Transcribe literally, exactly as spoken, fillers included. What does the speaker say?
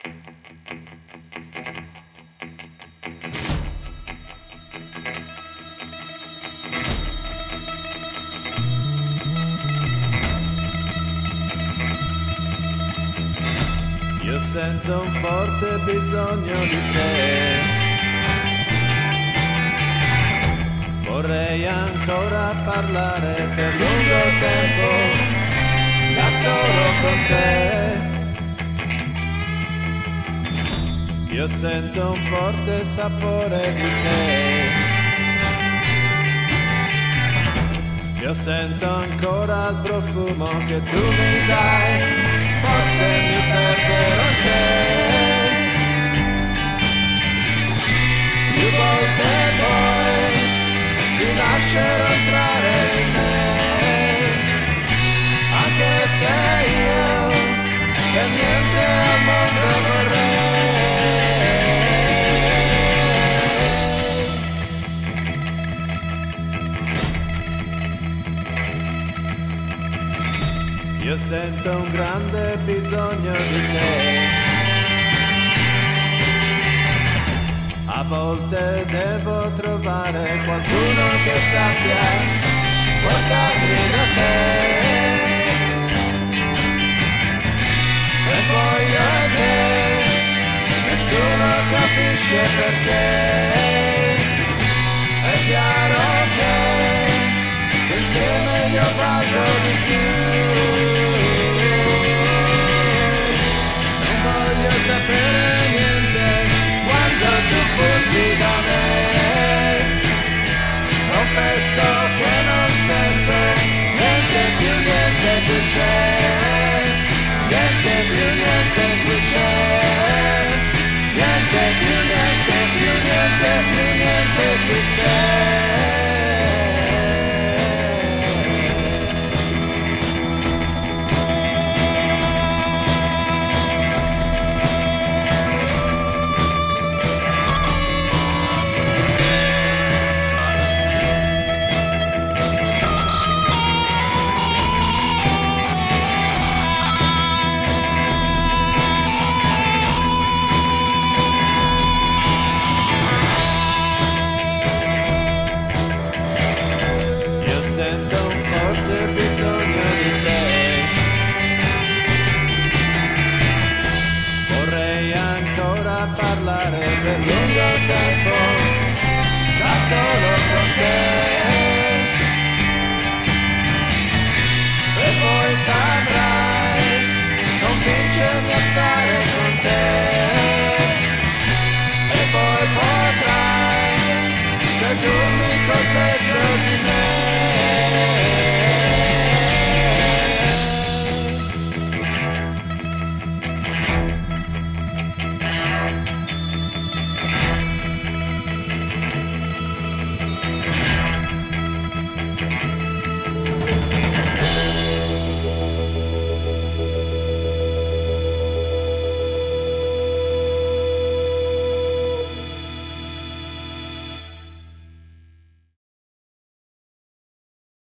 Io sento un forte bisogno di te, vorrei ancora parlare per lungo tempo, da solo con te. Io sento un forte sapore di te, io sento ancora il profumo che tu mi dai, forse mi perderò in te. Più volte poi ti lascerò entrare in me, anche se io per niente al mondo vorrei. Io sento un grande bisogno di te, a volte devo trovare qualcuno che sappia portarmi da te, e poi io e te nessuno capisce perché. È chiaro che insieme io valgo di più. Non voglio sapere niente quando tu fuggi da me, confesso che non sento niente più, niente più c'è, niente più, niente più c'è, niente più, niente più, niente più, niente più c'è. Parlare per lungo tempo, da solo con te.